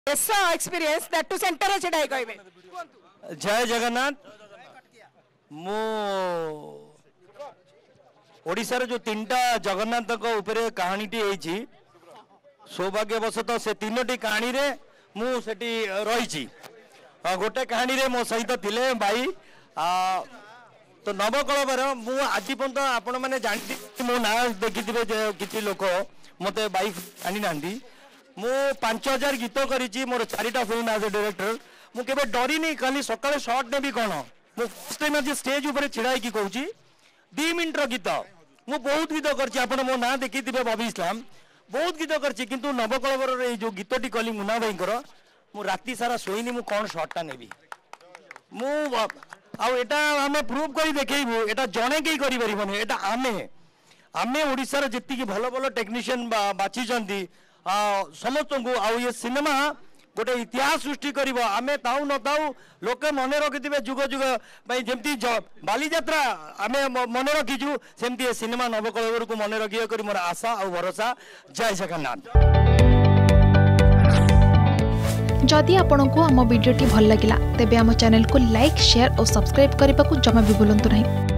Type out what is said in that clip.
Yes, experience that to center छड़ाई कहबे। जय जगन्नाथ। मु ओडिशार जो तीनटा जगन्नाथ को ऊपर कहानी टी होईची सौभाग्यवशतः से तीनोटी कहानी रे मु सेठी रहीची। गोटे कहानी रे मो सहित थिले भाई तो नवकलवर मु आज पर्यंत आपण मैंने जानती मो ना देखिथिबे किछि लोक मते बाइक आनी नांदी मु 5000 गीत करी मोर 4टा फिल्म एज ए डायरेक्टर मु केबे डरी नहीं खाली सकाळे शॉट नेबी कोन मु फर्स्ट टाइम आज स्टेज ऊपर छिड़ाई की कहूची 2 मिनिट रो गीत मु बहुत गीत करछि आपण मो ना देखिथिबे बॉबी इस्लाम बहुत गीत करछि किंतु नवकलवर रे जो गीतटी कली मुना भाई कर मु राती सारा सोईनी मु कोन शॉटटा नेबी मु आउ एटा हमें प्रूव करी देखैबु एटा जणे केई करि परिबने एटा आमे ओडिसा रे जति की भलो भलो टेक्नीशियन बाची जंदी समस्त को आउ ये सिनेमा गोटे इतिहास सृष्टि करिवो आमे ताऊ न ताऊ लोके मने रखिथिबे जुग जुग भाई जेमती बालीयात्रा आमे मने रखिजु सेमती ये सिनेमा नवकलवर को मने रखियो करी मोर आशा और भरोसा। जय जगन्नाथ। जदि आपंक आम भिडी भल लगा तेब आम चैनल को लाइक शेयर और सब्सक्राइब करने को जमा भी भूलु नहीं।